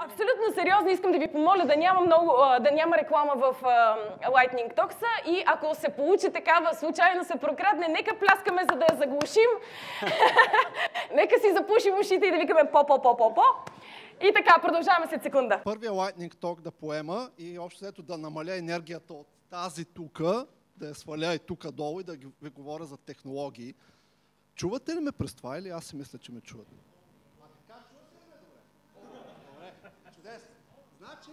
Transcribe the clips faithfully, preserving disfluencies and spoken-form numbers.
абсолютно сериозно искам да ви помоля да няма, много, да няма реклама в uh, Lightning Talks и ако се получи такава, случайно се прокрадне, нека пляскаме, за да я заглушим. Нека си запушим ушите и да викаме по-по-по-по-по. И така, продължаваме след секунда. Първия Lightning Talk да поема и общо след да намаля енергията от тази тука, да я сваля и тука долу и да ви говоря за технологии. Чувате ли ме през това или аз си мисля, че ме чувате? А така, чувате ли ме добре? Добре, чудесно. Значи...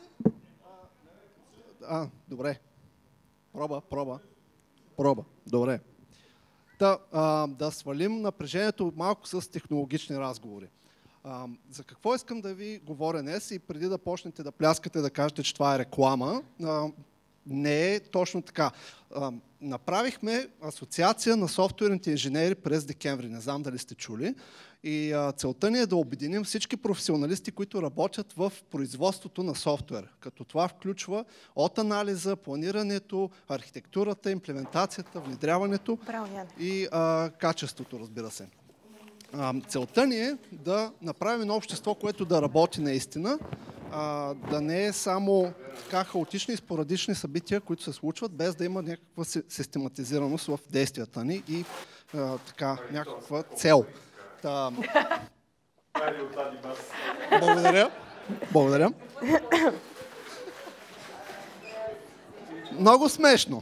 А, а добре. Проба, проба. Проба, добре. Да, а, да свалим напрежението малко с технологични разговори. А, за какво искам да ви говоря днес и преди да почнете да пляскате, да кажете, че това е реклама, а, не е точно така. А, направихме асоциация на софтуерните инженери през декември, не знам дали сте чули, и а, целта ни е да обединим всички професионалисти, които работят в производството на софтуер, като това включва от анализа, планирането, архитектурата, имплементацията, внедряването и а, качеството, разбира се. Целта ни е да направим едно общество, което да работи наистина, а, да не е само така хаотични и спорадични събития, които се случват, без да има някаква систематизираност в действията ни и а, така, някаква цел. Та... Благодаря. Благодаря. Много смешно.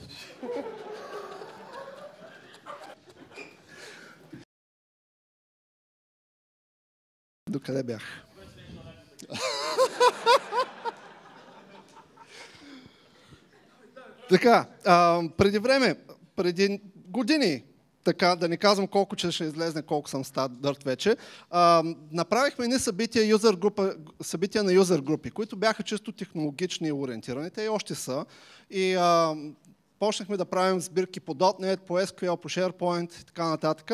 Докъде бях? Така, а, преди време, преди години, така да не казвам колко, че ще излезне, колко съм стадърт вече, а, направихме едни събития, юзер група, събития на юзер групи, които бяха чисто технологични и ориентирани, те и още са. И а, почнахме да правим сбирки по .дот нет, по ес кю ел, по SharePoint и така нататък.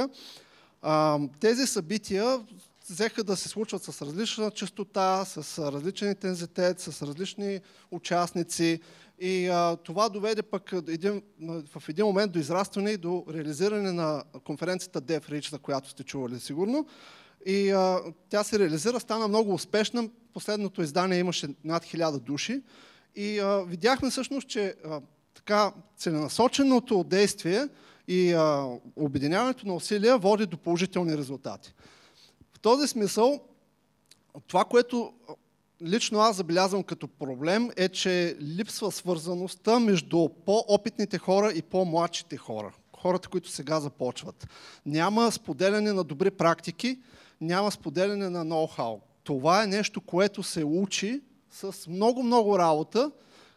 А, тези събития взеха да се случват с различна честота, с различен интензитет, с различни участници и а, това доведе пък един, в един момент до израстване и до реализиране на конференцията DevReach, за която сте чували сигурно. И а, тя се реализира, стана много успешна. Последното издание имаше над хиляда души и а, видяхме всъщност, че а, така целенасоченото действие и а, обединяването на усилия води до положителни резултати. В този смисъл, това, което лично аз забелязвам като проблем, е, че липсва свързаността между по-опитните хора и по-младшите хора. Хората, които сега започват. Няма споделяне на добри практики, няма споделяне на ноу-хау. Това е нещо, което се учи с много-много работа,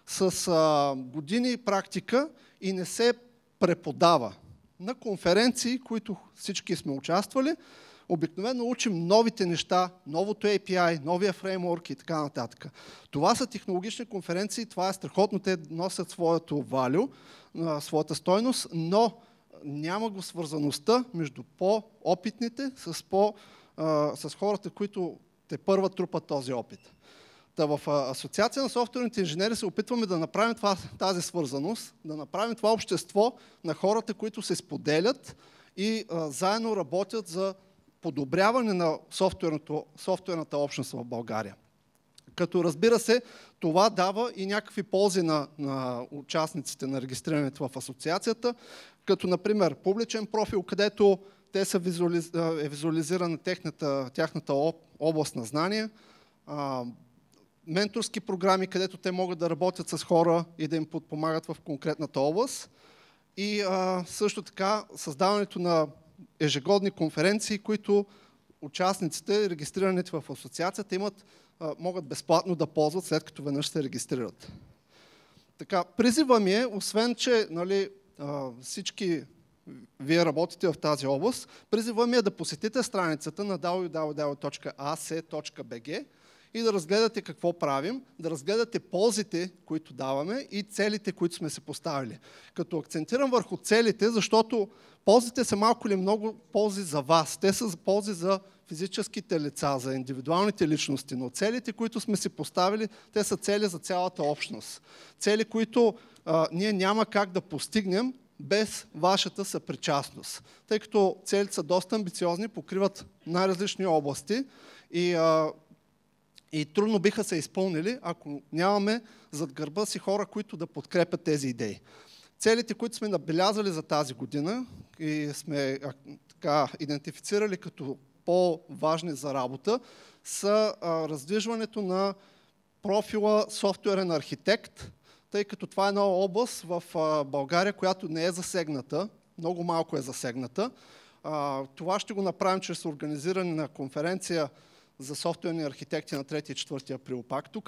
с а, години практика и не се преподава. На конференции, които всички сме участвали, обикновено учим новите неща, новото ей пи ай, новия фреймворк и така нататък. Това са технологични конференции, това е страхотно, те носят своето валю, своята стойност, но няма го свързаността между по-опитните с, по, а, с хората, които те първа трупат този опит. Та в Асоциация на софтуерните инженери се опитваме да направим това, тази свързаност, да направим това общество на хората, които се споделят и а, заедно работят за подобряване на софтуерната общност в България. Като разбира се, това дава и някакви ползи на, на участниците на регистрирането в асоциацията, като например публичен профил, където те са визуализ... е визуализирана техната, тяхната област на знание, а, менторски програми, където те могат да работят с хора и да им подпомагат в конкретната област и а, също така създаването на ежегодни конференции, които участниците, регистрираните в асоциацията, имат, могат безплатно да ползват, след като веднъж се регистрират. Така, призива ми е, освен че нали, всички вие работите в тази област, призива ми е да посетите страницата на дабъл ю дабъл ю дабъл ю точка а се точка би джи и да разгледате какво правим, да разгледате ползите, които даваме и целите, които сме се поставили. Като акцентирам върху целите, защото ползите са малко или много ползи за вас. Те са ползи за физическите лица, за индивидуалните личности, но целите, които сме си поставили, те са цели за цялата общност. Цели, които а, ние няма как да постигнем без вашата съпричастност. Тъй като целите са доста амбициозни, покриват най-различни области и а, и трудно биха се изпълнили, ако нямаме зад гърба си хора, които да подкрепят тези идеи. Целите, които сме набелязали за тази година и сме така идентифицирали като по-важни за работа, са а, раздвижването на профила софтуерен архитект, тъй като това е една област в а, България, която не е засегната, много малко е засегната. А, това ще го направим чрез организиране на конференция за софтуерни архитекти на трети и четвърти април пак тук.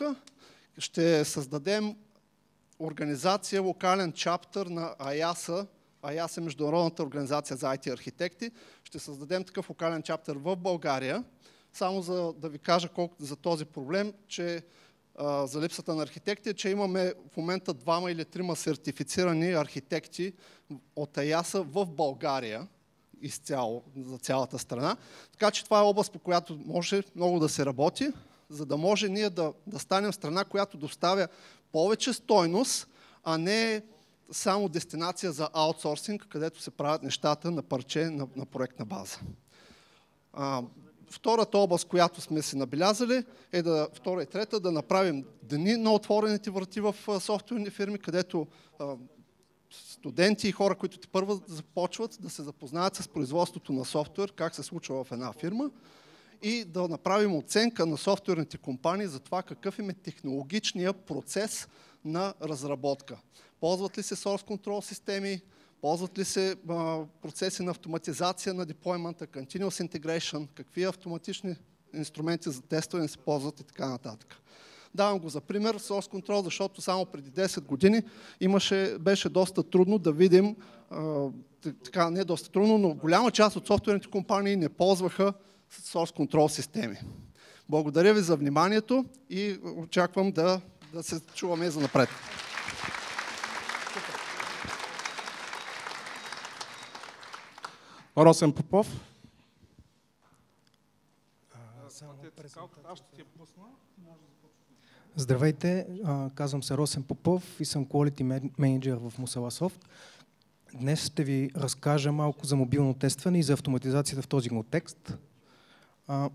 Ще създадем организация, локален чаптър на АЯСа. АЯС е Международната организация за ай ти архитекти. Ще създадем такъв локален чаптър в България. Само за да ви кажа колко за този проблем, че а, за липсата на архитекти, че имаме в момента двама или трима сертифицирани архитекти от АЯСа в България, изцяло, за цялата страна. Така че това е област, по която може много да се работи, за да може ние да, да станем страна, която доставя повече стойност, а не само дестинация за аутсорсинг, където се правят нещата на парче, на, на проектна база. А, втората област, която сме си набелязали, е да, втора и трета, да направим дни на отворените врати в а, софтуерни фирми, където а, студенти и хора, които те първо започват да се запознаят с производството на софтуер, как се случва в една фирма, и да направим оценка на софтуерните компании за това какъв им е технологичният процес на разработка. Ползват ли се source control системи, ползват ли се а, процеси на автоматизация на деплоймента, continuous integration, какви автоматични инструменти за тестване се ползват и така нататък. Давам го за пример source control, защото само преди десет години имаше, беше доста трудно да видим, а, така не доста трудно, но голяма част от софтуерните компании не ползваха source control системи. Благодаря ви за вниманието и очаквам да, да се чуваме за напред. Росен Попов. Здравейте, казвам се Росен Попов и съм Quality Manager в Mosalasoft. Днес ще ви разкажа малко за мобилно тестване и за автоматизацията в този контекст. А,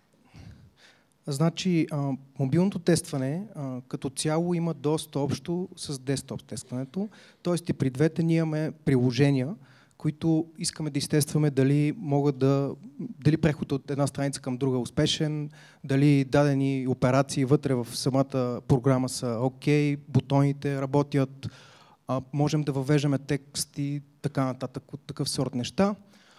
значи, а, мобилното тестване а, като цяло има доста общо с десктоп тестването. Тоест и при двете ние имаме приложения, които искаме да изтестваме дали могат да, дали преход от една страница към друга е успешен, дали дадени операции вътре в самата програма са окей, бутоните работят, а, можем да въвеждаме текст и така нататък от такъв сорт неща.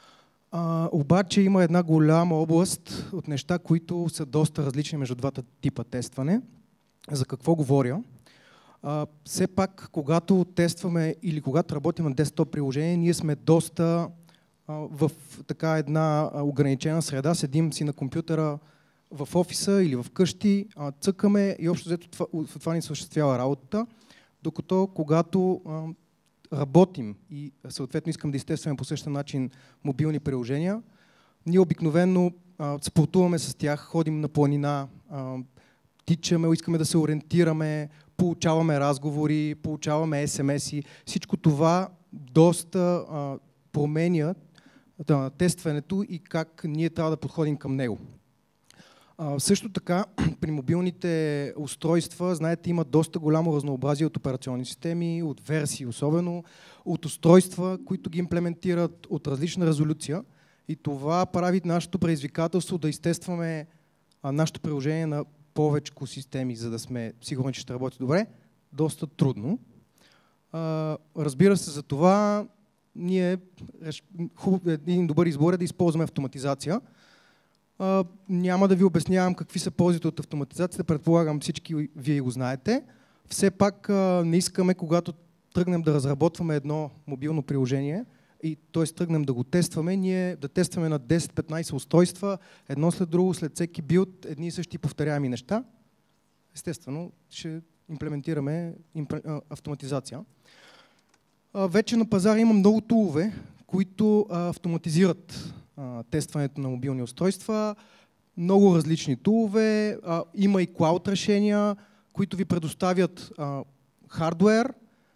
А, обаче има една голяма област от неща, които са доста различни между двата типа тестване. За какво говоря? А, все пак, когато тестваме или когато работим на десктоп приложение, ние сме доста а, в така една ограничена среда, седим си на компютъра в офиса или в къщи, а, цъкаме и общо взето това, това ни се осъществява работата, докато когато а, работим и съответно искам да изтестваме по същия начин мобилни приложения, ние обикновено а, спортуваме с тях, ходим на планина, а, тичаме, искаме да се ориентираме, получаваме разговори, получаваме ес ем ес-и. Всичко това доста а, променя да, тестването и как ние трябва да подходим към него. А, също така, при мобилните устройства, знаете, има доста голямо разнообразие от операционни системи, от версии особено, от устройства, които ги имплементират от различна резолюция. И това прави нашето предизвикателство да изтестваме а, нашето приложение на повече системи, за да сме сигурни, че ще работи добре, доста трудно. А, разбира се, за това ние хубав, един добър избор е да използваме автоматизация. А, няма да ви обяснявам какви са ползите от автоматизацията, предполагам всички вие го знаете. Все пак а, не искаме, когато тръгнем да разработваме едно мобилно приложение, и т.е. тръгнем да го тестваме, ние да тестваме на десет-петнайсет устройства, едно след друго, след всеки билд, едни и същи повторяеми неща. Естествено, ще имплементираме импл... автоматизация. А, вече на пазара има много тулове, които а, автоматизират а, тестването на мобилни устройства. Много различни тулове. А, има и клауд решения, които ви предоставят а, хардуер,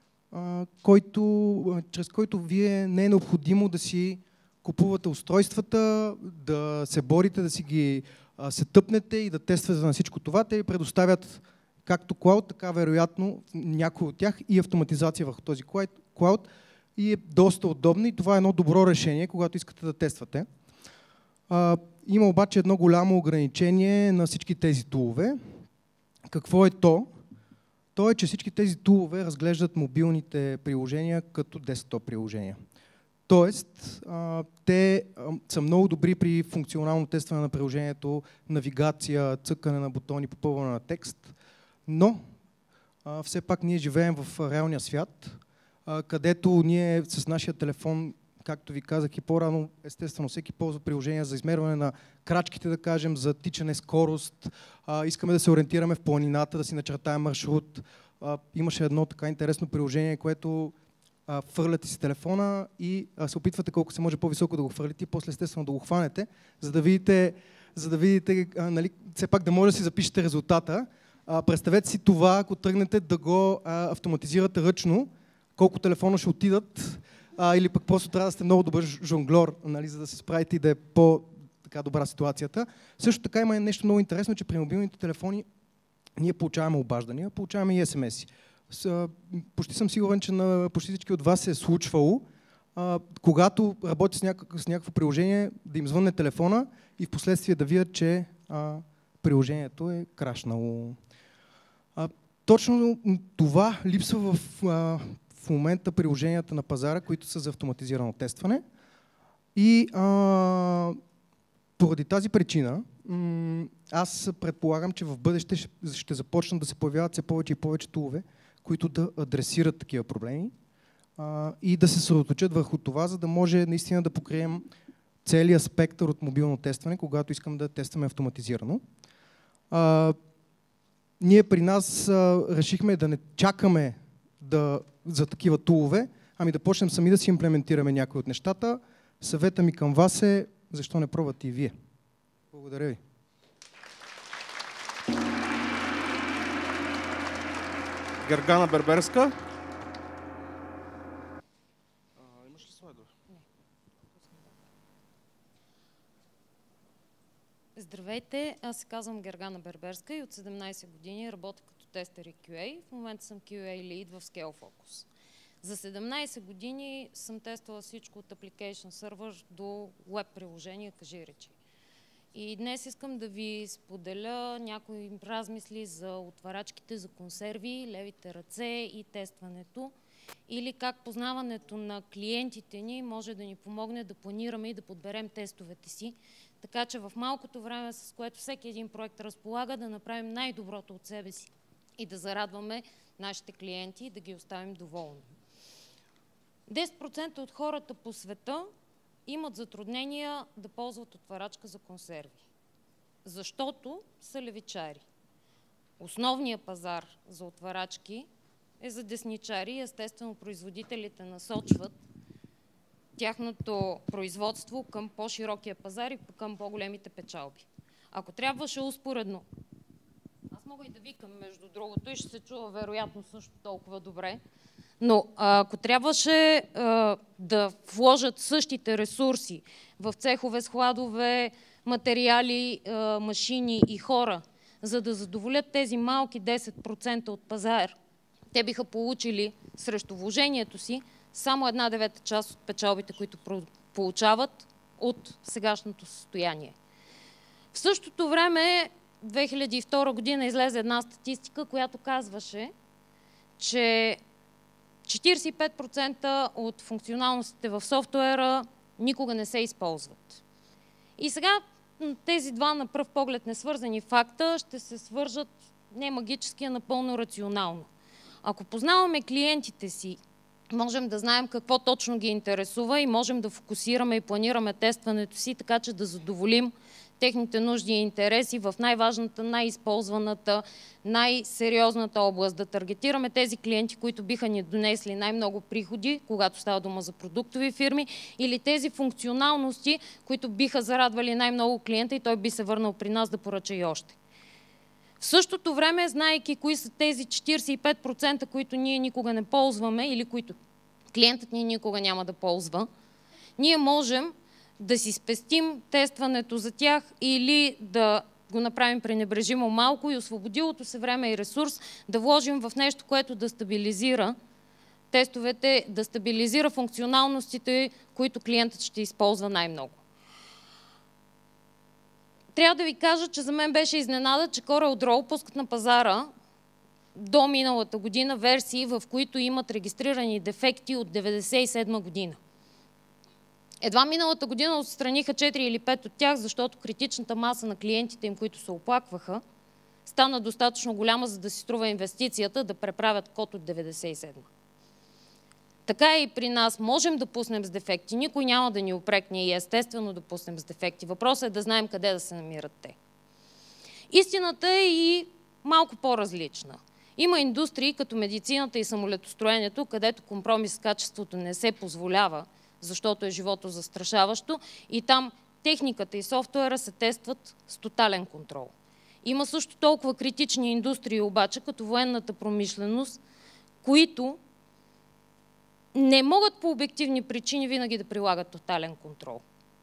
който, чрез който вие не е необходимо да си купувате устройствата, да се борите, да си ги а, се тъпнете и да тествате на всичко това. Те ви предоставят както клауд, така вероятно някой от тях и автоматизация върху този клауд. И е доста удобно и това е едно добро решение, когато искате да тествате. А, има обаче едно голямо ограничение на всички тези тулове. Какво е то? То е, че всички тези тулове разглеждат мобилните приложения като десктоп приложения. Тоест, а, те а, са много добри при функционално тестване на приложението, навигация, цъкане на бутони, попълване на текст, но а, все пак ние живеем в реалния свят, а, където ние с нашия телефон, както ви казах и по-рано, естествено всеки ползва приложения за измерване на крачките, да кажем, за тичане, скорост, а, искаме да се ориентираме в планината, да си начертаем маршрут. А, имаше едно така интересно приложение, което а, фърляте си телефона и а, се опитвате колко се може по-високо да го фърлите и после естествено да го хванете, за да видите, за да видите а, нали, все пак да може да си запишете резултата. А, представете си това, ако тръгнете да го а, автоматизирате ръчно, колко телефона ще отидат, а, или пък просто трябва да сте много добър жонглер, нали, за да се справите и да е по-добра ситуацията. Също така има нещо много интересно, че при мобилните телефони ние получаваме обаждания, получаваме и ес ем ес-и. Почти съм сигурен, че на почти всички от вас се е случвало, а, когато работи с, някак, с някакво приложение, да им звънне телефона и в последствие да видят, че а, приложението е крашнало. А, точно това липсва в, а, в момента приложенията на пазара, които са за автоматизирано тестване. И а, поради тази причина аз предполагам, че в бъдеще ще, ще започнат да се появяват все повече и повече тулове, които да адресират такива проблеми а, и да се съсредоточат върху това, за да може наистина да покрием целият спектър от мобилно тестване, когато искам да тестваме автоматизирано. А, ние при нас а, решихме да не чакаме да, за такива тулове, ами да почнем сами да си имплементираме някои от нещата. Съвета ми към вас е, защо не пробвате и вие? Благодаря ви. Гергана Берберска. А, имаш ли слайдове? Здравейте, аз се казвам Гергана Берберска и от седемнайсет години работя като тестър и кю ей. В момента съм кю ей лид в ScaleFocus. За седемнайсет години съм тествала всичко от Application Server до веб приложения, кажи речи. И днес искам да ви споделя някои размисли за отварачките за консерви, левите ръце и тестването. Или как познаването на клиентите ни може да ни помогне да планираме и да подберем тестовете си. Така че в малкото време, с което всеки един проект разполага, да направим най-доброто от себе си и да зарадваме нашите клиенти и да ги оставим доволни. десет процента от хората по света имат затруднения да ползват отварачка за консерви, защото са левичари. Основният пазар за отварачки е за десничари и естествено производителите насочват тяхното производство към по-широкия пазар и към по-големите печалби. Ако трябваше успоредно, аз мога и да викам между другото и ще се чува вероятно също толкова добре, но ако трябваше а, да вложат същите ресурси в цехове, складове, материали, а, машини и хора, за да задоволят тези малки десет процента от пазар, те биха получили срещу вложението си само една девета част от печалбите, които получават от сегашното състояние. В същото време, две хиляди и втора година излезе една статистика, която казваше, че четирийсет и пет процента от функционалностите в софтуера никога не се използват. И сега тези два на пръв поглед несвързани факта ще се свържат не магически, а напълно рационално. Ако познаваме клиентите си, можем да знаем какво точно ги интересува и можем да фокусираме и планираме тестването си, така че да задоволим техните нужди и интереси в най-важната, най-използваната, най-сериозната област. Да таргетираме тези клиенти, които биха ни донесли най-много приходи, когато става дума за продуктови фирми, или тези функционалности, които биха зарадвали най-много клиента и той би се върнал при нас да поръча и още. В същото време, знаейки кои са тези четирийсет и пет процента, които ние никога не ползваме или които клиентът ни никога няма да ползва, ние можем да си спестим тестването за тях или да го направим пренебрежимо малко и освободилото се време и ресурс да вложим в нещо, което да стабилизира тестовете, да стабилизира функционалностите, които клиентът ще използва най-много. Трябва да ви кажа, че за мен беше изненада, че CorelDRAW пускат на пазара до миналата година версии, в които имат регистрирани дефекти от деветдесет и седма година. Едва миналата година отстраниха четири или пет от тях, защото критичната маса на клиентите им, които се оплакваха, стана достатъчно голяма, за да си струва инвестицията да преправят код от деветдесет и седма. Така и при нас можем да пуснем с дефекти. Никой няма да ни упрекне и естествено да пуснем с дефекти. Въпросът е да знаем къде да се намират те. Истината е и малко по-различна. Има индустрии, като медицината и самолетостроенето, където компромис с качеството не се позволява, защото е живото застрашаващо, и там техниката и софтуера се тестват с тотален контрол. Има също толкова критични индустрии обаче, като военната промишленост, които не могат по обективни причини винаги да прилагат тотален контрол.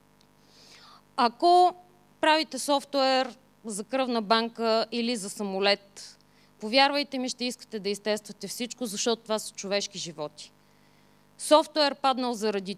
Ако правите софтуер за кръвна банка или за самолет, повярвайте ми, ще искате да изтествате всичко, защото това са човешки животи. Софтуер паднал заради...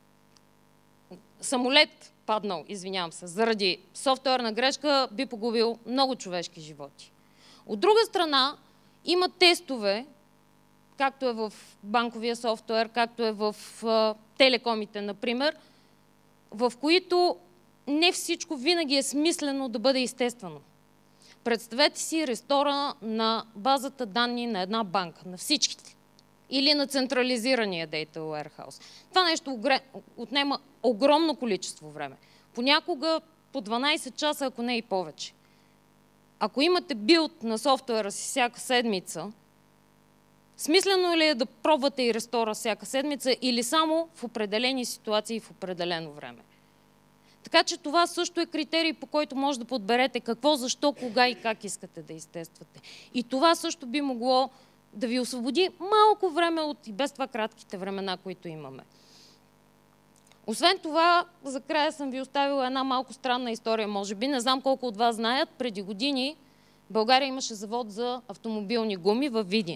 Самолет паднал, извинявам се, заради софтуерна грешка би погубил много човешки животи. От друга страна, има тестове, както е в банковия софтуер, както е в а, телекомите, например, в които не всичко винаги е смислено да бъде изтествано. Представете си рестора на базата данни на една банка, на всичките, или на централизирания Data Warehouse. Това нещо отнема огромно количество време. Понякога по дванайсет часа, ако не и повече. Ако имате билд на софтуера си всяка седмица, смислено ли е да пробвате и рестора всяка седмица или само в определени ситуации в определено време? Така че това също е критерий, по който може да подберете какво, защо, кога и как искате да изтествате. И това също би могло да ви освободи малко време от и без това кратките времена, които имаме. Освен това, за края съм ви оставила една малко странна история, може би. Не знам колко от вас знаят. Преди години в България имаше завод за автомобилни гуми във Видин.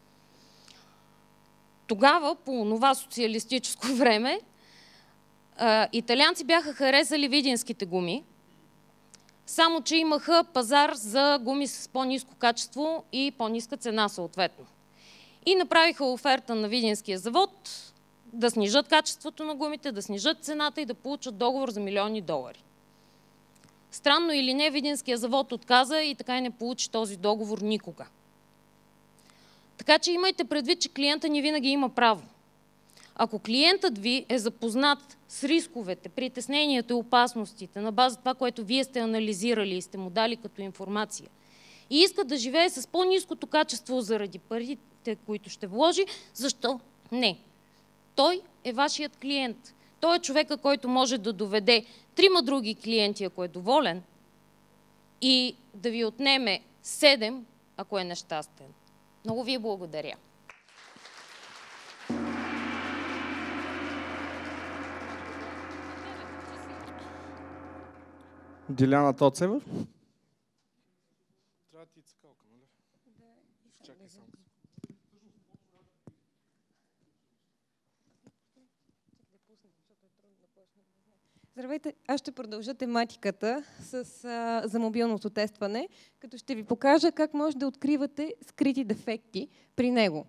Тогава, по това социалистическо време, италианци бяха харесали видинските гуми, само че имаха пазар за гуми с по-ниско качество и по-ниска цена съответно. И направиха оферта на видинския завод да снижат качеството на гумите, да снижат цената и да получат договор за милиони долари. Странно или не, видинския завод отказа и така и не получи този договор никога. Така че имайте предвид, че клиента ни винаги има право. Ако клиентът ви е запознат с рисковете, притесненията и опасностите на база това, което вие сте анализирали и сте му дали като информация, и иска да живее с по-ниското качество заради парите, които ще вложи, защо не? Той е вашият клиент. Той е човека, който може да доведе трима други клиенти, ако е доволен, и да ви отнеме седем, ако е нещастен. Много ви благодаря. Диляна Тоцева. Трябва да ти цикалка, нали? Чакай само. Здравейте, аз ще продължа тематиката с, а, за мобилното тестване, като ще ви покажа как може да откривате скрити дефекти при него.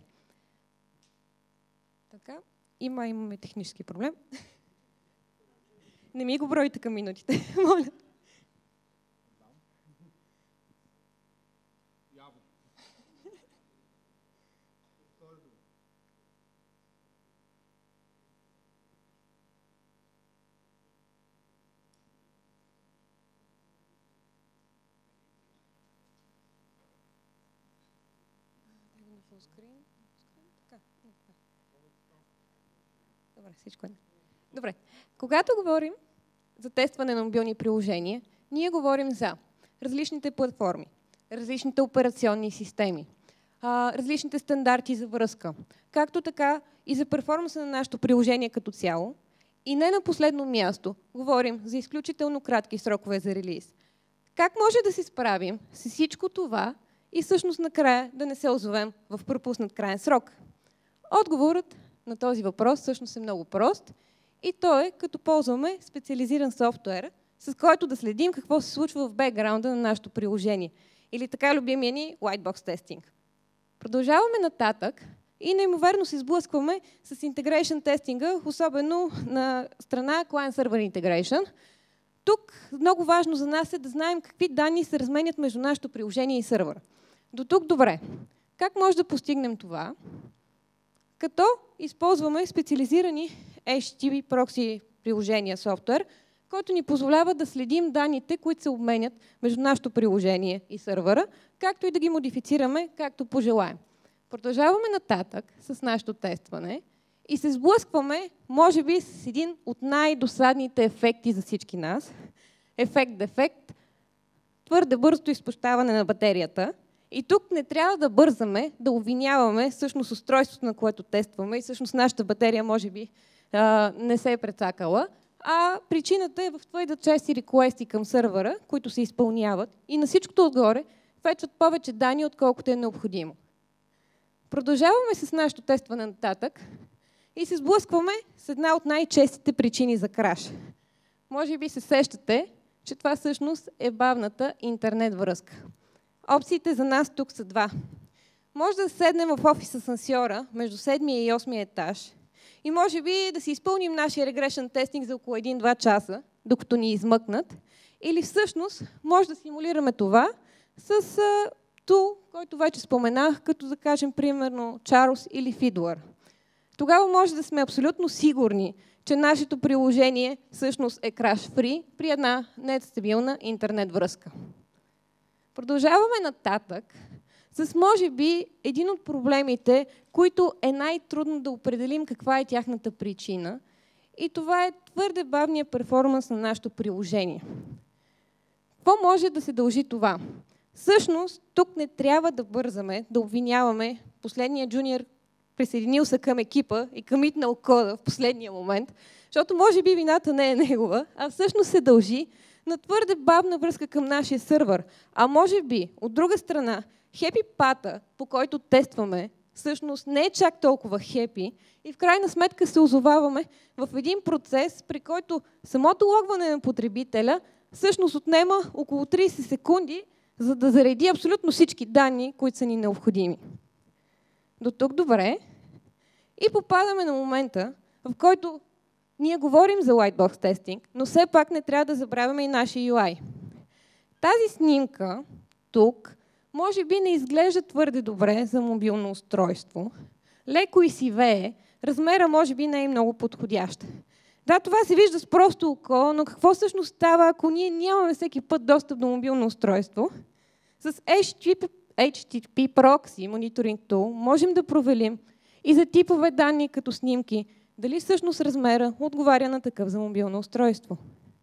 Така, има, имаме технически проблем. Не ми го бройте към минутите, моля. Добре, всичко е. Добре. Когато говорим за тестване на мобилни приложения, ние говорим за различните платформи, различните операционни системи, различните стандарти за връзка, както така и за перформанса на нашето приложение като цяло И не на последно място, говорим за изключително кратки срокове за релиз. Как може да се справим с всичко това и всъщност накрая да не се озовем в пропуснат крайен срок? Отговорът на този въпрос всъщност е много прост и то е като ползваме специализиран софтуер, с който да следим какво се случва в бекграунда на нашето приложение. Или така любимия ни Whitebox Testing. Продължаваме нататък и неимоверно се сблъскваме с integration тестинга, особено на страна Client-Server Integration. Тук много важно за нас е да знаем какви данни се разменят между нашето приложение и сървъра. До тук добре. Как може да постигнем това? Като използваме специализирани Ейч Ти Ти Пи прокси приложения софтуер, който ни позволява да следим данните, които се обменят между нашето приложение и сървъра, както и да ги модифицираме, както пожелаем. Продължаваме нататък с нашето тестване и се сблъскваме, може би, с един от най-досадните ефекти за всички нас. Ефект-дефект, твърде бързото изпощаване на батерията. И тук не трябва да бързаме, да обвиняваме всъщност устройството, на което тестваме и всъщност нашата батерия може би а, не се е прецакала, а причината е в твърде чести реквести към сървъра, които се изпълняват и на всичкото отгоре фетчват повече данни, отколкото е необходимо. Продължаваме с нашето тестване нататък и се сблъскваме с една от най-честите причини за краш. Може би се сещате, че това всъщност е бавната интернет връзка. Опциите за нас тук са два. Може да седнем в офис асансьора между седмия и осмия етаж и може би да си изпълним нашия регрешен тестинг за около един-два часа, докато ни измъкнат. Или всъщност може да симулираме това с тул, който вече споменах, като да кажем примерно Charles или Fiddler. Тогава може да сме абсолютно сигурни, че нашето приложение всъщност е crash-free при една нестабилна интернет връзка. Продължаваме нататък с може би един от проблемите, които е най-трудно да определим каква е тяхната причина. И това е твърде бавният перформанс на нашето приложение. Какво може да се дължи това? Всъщност, тук не трябва да бързаме, да обвиняваме последния джуниор, присъединил се към екипа и комитнал кода в последния момент, защото може би вината не е негова, а всъщност се дължи на твърде бавна връзка към нашия сървър. А може би, от друга страна, хепи пата, по който тестваме, всъщност не е чак толкова хепи и в крайна сметка се озоваваме в един процес, при който самото логване на потребителя всъщност отнема около трийсет секунди, за да зареди абсолютно всички данни, които са ни необходими. До тук добре. И попадаме на момента, в който ние говорим за Whitebox тестинг, но все пак не трябва да забравяме и нашия ю ай. Тази снимка тук може би не изглежда твърде добре за мобилно устройство. Леко и сивее, размера може би не е много подходящ. Да, това се вижда с просто око, но какво всъщност става, ако ние нямаме всеки път достъп до мобилно устройство? С Ейч Ти Ти Пи прокси мониторинг тул можем да проверим и за типове данни като снимки, дали всъщност размера отговаря на такъв за мобилно устройство.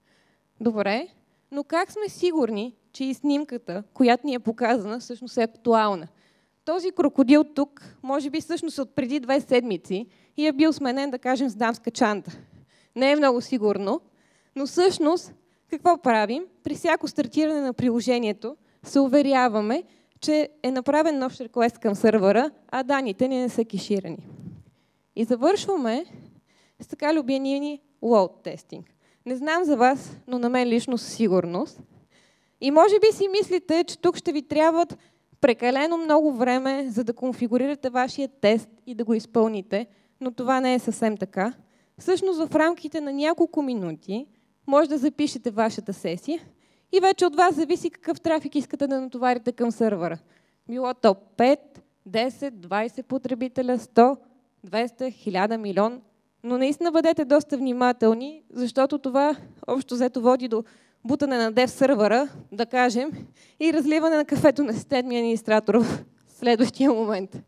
Добре, но как сме сигурни, че и снимката, която ни е показана, всъщност е актуална? Този крокодил тук може би всъщност от преди две седмици и е бил сменен, да кажем, с дамска чанта. Не е много сигурно, но всъщност какво правим? При всяко стартиране на приложението се уверяваме, че е направен нов реквест към сървъра, а данните ни не са кеширани. И завършваме с така любения ни load тестинг. Не знам за вас, но на мен лично със сигурност. И може би си мислите, че тук ще ви трябват прекалено много време, за да конфигурирате вашия тест и да го изпълните, но това не е съвсем така. Всъщност в рамките на няколко минути може да запишете вашата сесия и вече от вас зависи какъв трафик искате да натоварите към сървъра. Било то пет, десет, двайсет потребителя, сто, двеста, хиляда, милион. Но наистина бъдете доста внимателни, защото това общо взето води до бутане на дев сървъра, да кажем, и разливане на кафето на системния администратор в следващия момент.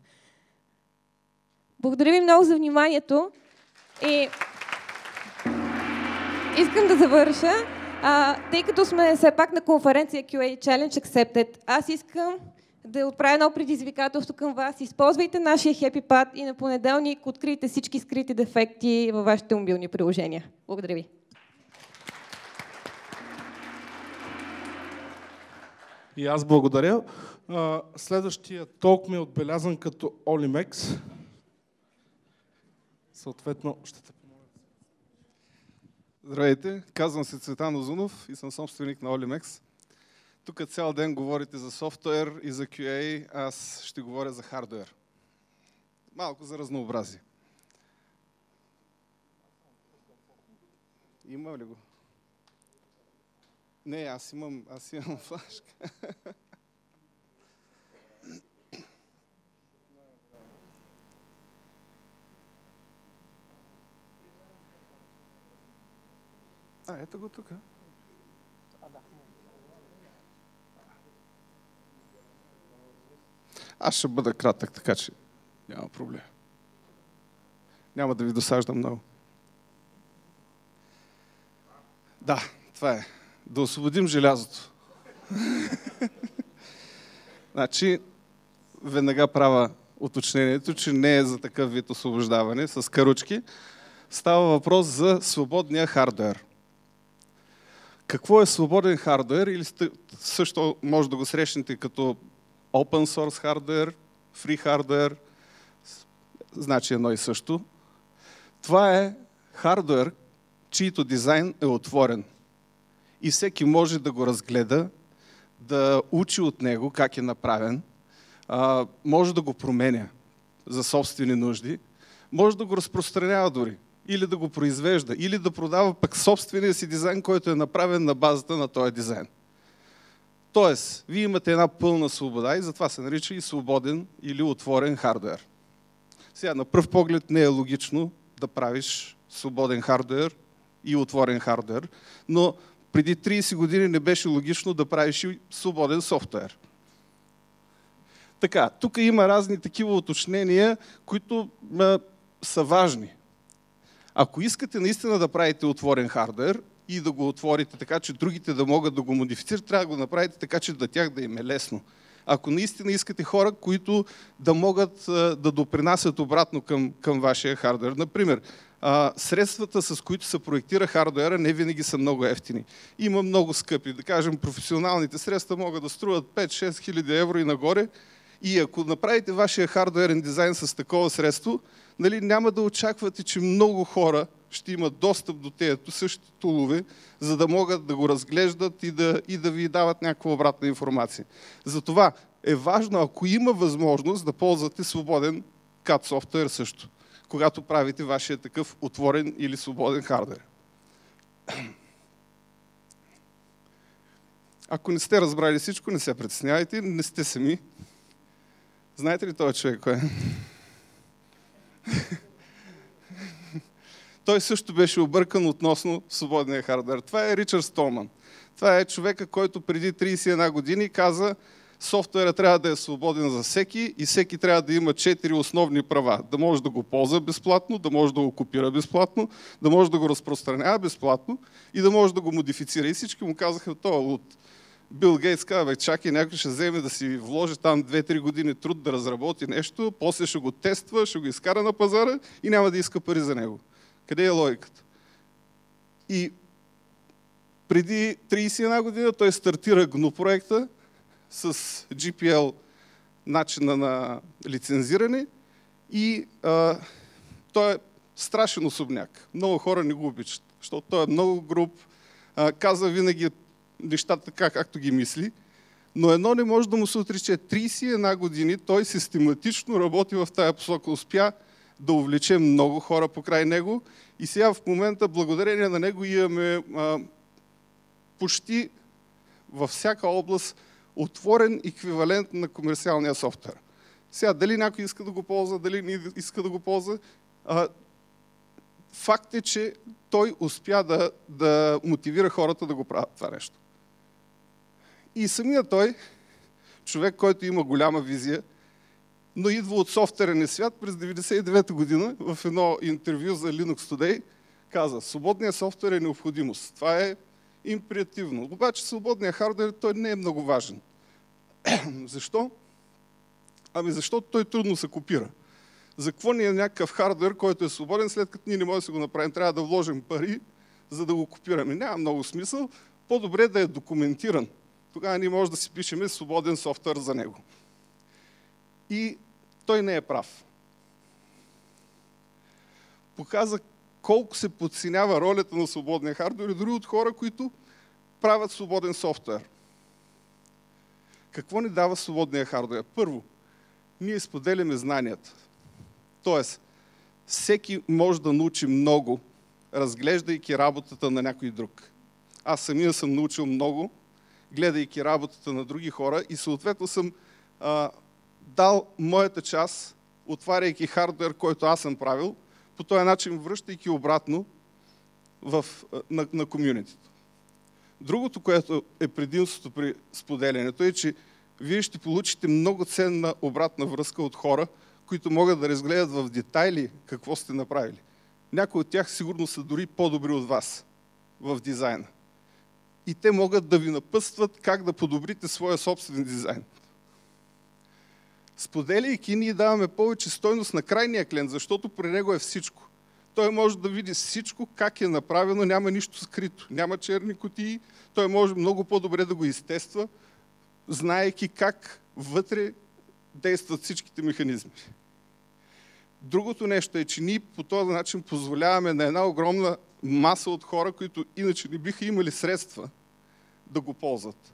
Благодаря ви много за вниманието и искам да завърша. А, тъй като сме все пак на конференция кю ей Challenge Accepted, аз искам да отправя едно предизвикателство към вас. Използвайте нашия HappyPad и на понеделник открийте всички скрити дефекти във вашите мобилни приложения. Благодаря ви. И аз благодаря. Следващия толк ми е отбелязан като Olimex. Съответно, ще те помоля. Здравейте, казвам се Цветан Озунов и съм собственик на Olimex. Тук цял ден говорите за софтуер и за Кю Ей, аз ще говоря за хардуер. Малко за разнообразие. Има ли го? Не, аз имам, аз имам флашка. А, ето го тук. Аз ще бъда кратък, така че няма проблем. Няма да ви досаждам много. Да, това е. Да освободим желязото. Значи, веднага правя уточнението, че не е за такъв вид освобождаване с каручки. Става въпрос за свободния хардуер. Какво е свободен хардуер? Или също може да го срещнете като open source хардуер, free хардуер, значи едно и също. Това е хардуер, чийто дизайн е отворен. И всеки може да го разгледа, да учи от него как е направен, а, може да го променя за собствени нужди, може да го разпространява дори, или да го произвежда, или да продава пък собствения си дизайн, който е направен на базата на този дизайн. Тоест, вие имате една пълна свобода и затова се нарича и свободен или отворен хардуер. Сега, на пръв поглед не е логично да правиш свободен хардуер и отворен хардуер, но преди трийсет години не беше логично да правиш и свободен софтуер. Така, тук има разни такива уточнения, които а, са важни. Ако искате наистина да правите отворен хардуер и да го отворите така, че другите да могат да го модифицират, трябва да го направите така, че да тях да им е лесно. Ако наистина искате хора, които да могат а, да допринасят обратно към, към вашия хардуер. Например, а, средствата, с които се проектира хардуера, не винаги са много ефтини. Има много скъпи. Да кажем, професионалните средства могат да струват пет-шест хиляди евро и нагоре. И ако направите вашия хардуерен дизайн с такова средство, нали, няма да очаквате, че много хора ще имат достъп до тези същите тулове, за да могат да го разглеждат и да, и да ви дават някаква обратна информация. Затова е важно, ако има възможност, да ползвате свободен кад софтуер също, когато правите вашия такъв отворен или свободен хардуер. Ако не сте разбрали всичко, не се притеснявайте, не сте сами. Знаете ли този човек кой е? Той също беше объркан относно свободния хардуер. Това е Ричард Столман. Това е човека, който преди трийсет и една години каза, софтуерът трябва да е свободен за всеки и всеки трябва да има четири основни права. Да може да го ползва безплатно, да може да го копира безплатно, да може да го разпространява безплатно и да може да го модифицира. И всички му казаха, това от Бил Гейтс каза, бе, чакай, някой ще вземе да си вложи там две-три години труд да разработи нещо, после ще го тества, ще го изкара на пазара и няма да иска пари за него. Къде е логиката? И преди трийсет и една година той стартира джи ен ю проекта с джи пи ел начина на лицензиране и а, той е страшен особняк. Много хора не го обичат, защото той е много груб, а, казва винаги нещата така, както ги мисли, но едно не може да му се отрече. трийсет и една години той систематично работи в тая посока, успя да увлече много хора покрай него и сега в момента, благодарение на него, имаме а, почти във всяка област отворен еквивалент на комерциалния софтуер. Сега, дали някой иска да го ползва, дали не иска да го ползва, а, факт е, че той успя да, да мотивира хората да го правят това нещо. И самия той, човек, който има голяма визия, но идва от софтуерния свят, през деветдесет и девета година в едно интервю за Linux Today каза, свободният софтуер е необходимост. Това е императивно. Обаче свободният хардуер той не е много важен. Защо? Ами защото той трудно се копира. За какво ни е някакъв хардвер, който е свободен, след като ние не можем да си го направим? Трябва да вложим пари, за да го копираме. Няма много смисъл. По-добре да е документиран. Тогава ние може да си пишем свободен софтуер за него. И той не е прав. Показа колко се подценява ролята на свободния хардвер и дори от хора, които правят свободен софтуер. Какво ни дава свободния хардвер? Първо, ние споделяме знанията. Тоест, всеки може да научи много, разглеждайки работата на някой друг. Аз самия съм научил много, гледайки работата на други хора и съответно съм а, дал моята част, отваряйки хардвер, който аз съм правил, по този начин връщайки обратно в, на, на комюнитито. Другото, което е предимството при споделянето е, че вие ще получите много ценна обратна връзка от хора, които могат да разгледат в детайли какво сте направили. Някои от тях сигурно са дори по-добри от вас в дизайна. И те могат да ви напътстват как да подобрите своя собствен дизайн. Споделяйки, ние даваме повече стойност на крайния клиент, защото при него е всичко. Той може да види всичко, как е направено, няма нищо скрито, няма черни кутии, той може много по-добре да го изтества, знаейки как вътре действат всичките механизми. Другото нещо е, че ние по този начин позволяваме на една огромна маса от хора, които иначе не биха имали средства да го ползват.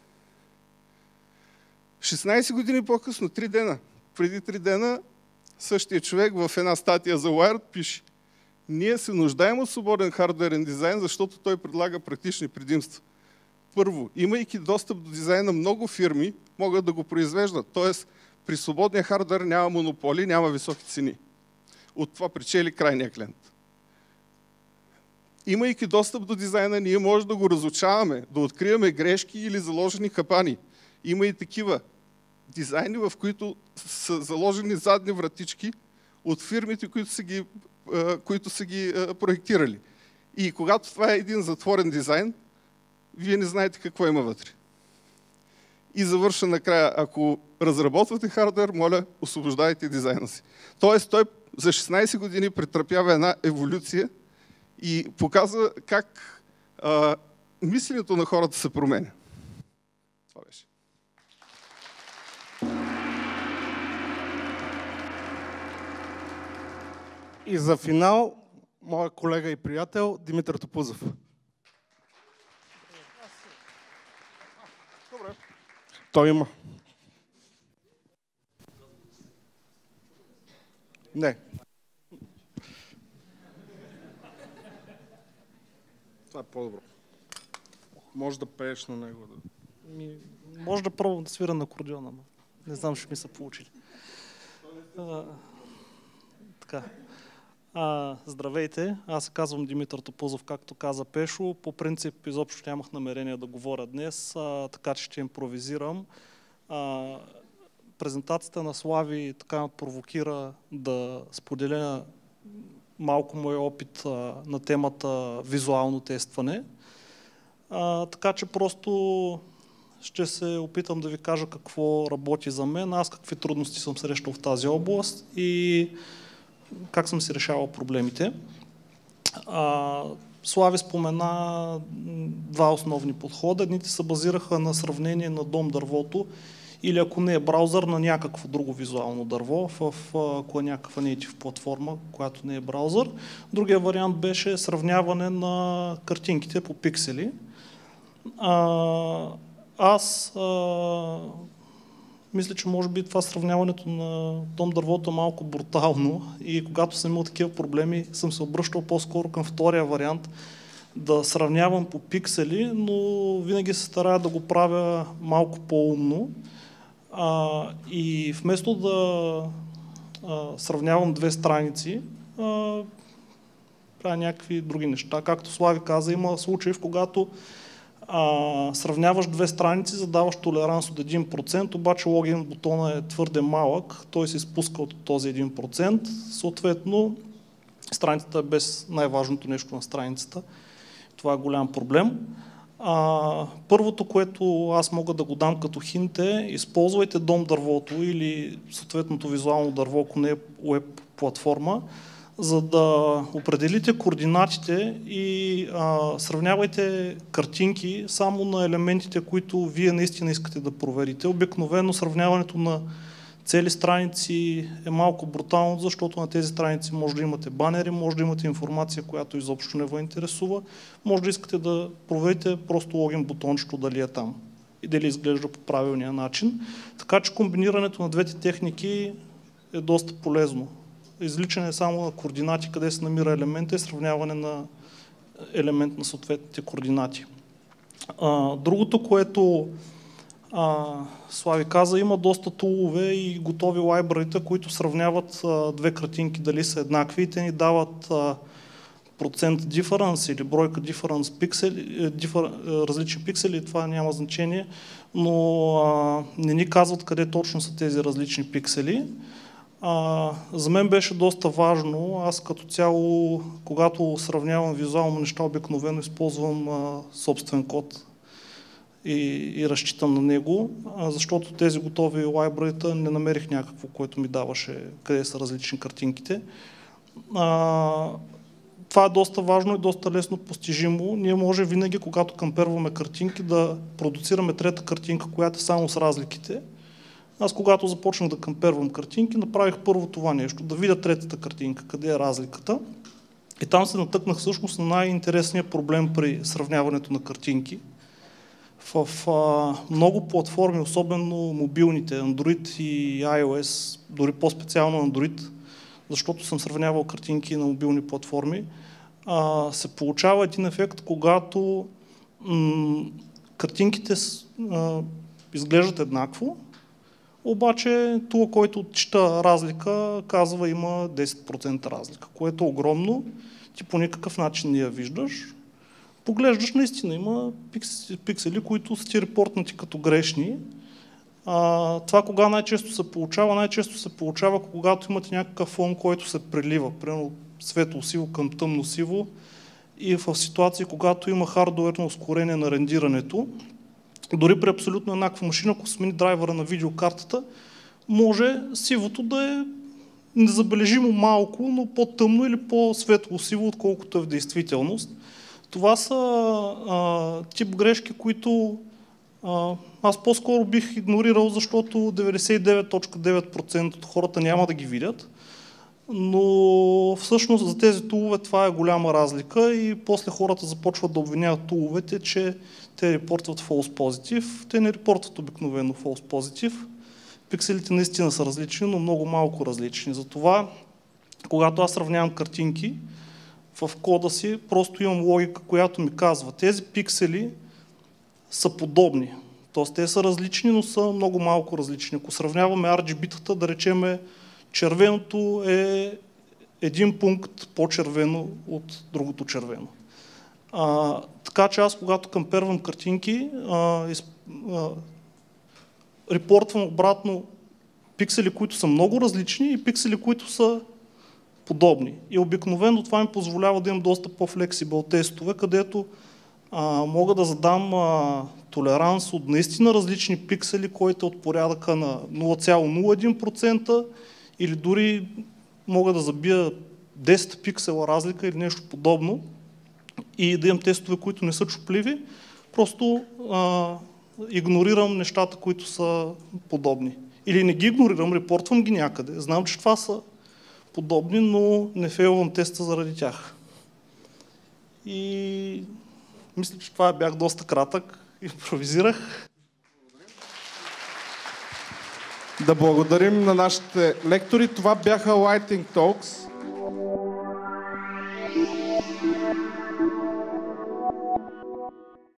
шестнайсет години по-късно, три дена, преди три дена, същия човек в една статия за Wired пише: ние се нуждаем от свободен хардверен дизайн, защото той предлага практични предимства. Първо, имайки достъп до дизайна, много фирми могат да го произвеждат. Тоест, при свободния хардвер няма монополи, няма високи цени. От това причели крайния клиент. Имайки достъп до дизайна, ние може да го разучаваме, да откриваме грешки или заложени капани. Има и такива дизайни, в които са заложени задни вратички от фирмите, които са ги, които са ги проектирали. И когато това е един затворен дизайн, вие не знаете какво има вътре. И завърша накрая, ако разработвате хардвер, моля, освобождайте дизайна си. Тоест, той за шестнайсет години претърпява една еволюция и показва как а, мисленето на хората се променя. Това беше. И за финал, моя колега и приятел Димитър Топузов. Добре. Той има. Не. Това е по-добро. Може да пееш на него. Ми, може да пробвам да свира на акордеона, но не знам, ще ми се получили. А, така. А, здравейте, аз се казвам Димитър Топузов, както каза Пешо. По принцип, изобщо нямах намерение да говоря днес, а, така че ще импровизирам. А, презентацията на Слави така ме провокира да споделя малко мой опит а, на темата визуално тестване. А, така че просто ще се опитам да ви кажа какво работи за мен, аз какви трудности съм срещал в тази област и как съм си решавал проблемите. А, Слави спомена два основни подхода. Едните се базираха на сравнение на дом дървото или ако не е браузър, на някакво друго визуално дърво, в, ако е някаква native платформа, която не е браузър. Другия вариант беше сравняване на картинките по пиксели. А, аз а, мисля, че може би това сравняването на дом дървото е малко брутално и когато съм имал такива проблеми, съм се обръщал по-скоро към втория вариант, да сравнявам по пиксели, но винаги се старая да го правя малко по-умно. А, и вместо да а, сравнявам две страници, а, правя някакви други неща. Както Слави каза, има случаи, в когато а, сравняваш две страници, задаваш толеранс от един процент, обаче логин бутона е твърде малък, той се изпуска от този един процент, съответно страницата е без най-важното нещо на страницата. Това е голям проблем. А, първото, което аз мога да го дам като хинт е, използвайте дом дървото или съответното визуално дърво, ако не е веб платформа, за да определите координатите и а, сравнявайте картинки само на елементите, които вие наистина искате да проверите. Обикновено сравняването на цели страници е малко брутално, защото на тези страници може да имате банери, може да имате информация, която изобщо не ви интересува, може да искате да проверите просто логин бутончето дали е там и дали изглежда по правилния начин. Така че комбинирането на двете техники е доста полезно. Извличане само на координати, къде се намира елемента и сравняване на елемент на съответните координати. А, другото, което а, Слави каза, има доста тулове и готови лайбрарита, които сравняват а, две картинки, дали са еднакви и те ни дават а, процент диферанс или бройка диферанс пиксели, дифер, различни пиксели, това няма значение, но а, не ни казват къде точно са тези различни пиксели. А, за мен беше доста важно. Аз като цяло, когато сравнявам визуално неща, обикновено използвам а, собствен код и, и разчитам на него, а, защото тези готови лайбрарита не намерих някакво, което ми даваше къде са различни картинките. А, това е доста важно и доста лесно постижимо. Ние може винаги, когато камперваме картинки, да продуцираме трета картинка, която е само с разликите. Аз когато започнах да кампервам картинки, направих първо това нещо, да видя третата картинка, къде е разликата. И там се натъкнах всъщност на най-интересния проблем при сравняването на картинки. В а, много платформи, особено мобилните, Android и iOS, дори по-специално Android, защото съм сравнявал картинки на мобилни платформи, а, се получава един ефект, когато м- картинките а, изглеждат еднакво, обаче това, който отчита разлика, казва има десет процента разлика, което е огромно, ти по никакъв начин не я виждаш. Поглеждаш, наистина има пиксели, които са ти репортнати като грешни. А, това кога най-често се получава? Най-често се получава, когато имате някакъв фон, който се прелива, примерно светло-сиво към тъмно-сиво и в ситуации, когато има хардуерно ускорение на рендирането. Дори при абсолютно еднаква машина, ако смени драйвера на видеокартата, може сивото да е незабележимо малко, но по-тъмно или по-светло-сиво, отколкото е в действителност. Това са а, тип грешки, които а, аз по-скоро бих игнорирал, защото деветдесет и девет цяло и девет процента от хората няма да ги видят. Но всъщност за тези тулове това е голяма разлика и после хората започват да обвиняват туловете, че те репортват false positive. Те не репортват обикновено false positive. Пикселите наистина са различни, но много малко различни. Затова, когато аз сравнявам картинки, в кода си просто имам логика, която ми казва, тези пиксели са подобни. Тоест те са различни, но са много малко различни. Ако сравняваме ар джи би-тата, да речеме, червеното е един пункт по-червено от другото червено. А, така че аз, когато кампервам картинки, а, из, а, репортвам обратно пиксели, които са много различни и пиксели, които са подобни. И обикновено това ми позволява да имам доста по-флексибъл тестове, където а, мога да задам а, толеранс от наистина различни пиксели, който е от порядъка на нула цяло нула един процента или дори мога да забия десет пиксела разлика или нещо подобно и да имам тестове, които не са чупливи, просто а, игнорирам нещата, които са подобни. Или не ги игнорирам, репортвам ги някъде. Знам, че това са подобни, но не фейлвам теста заради тях. И мисля, че това бях доста кратък. Импровизирах. Да благодарим на нашите лектори. Това бяха Lightning Talks.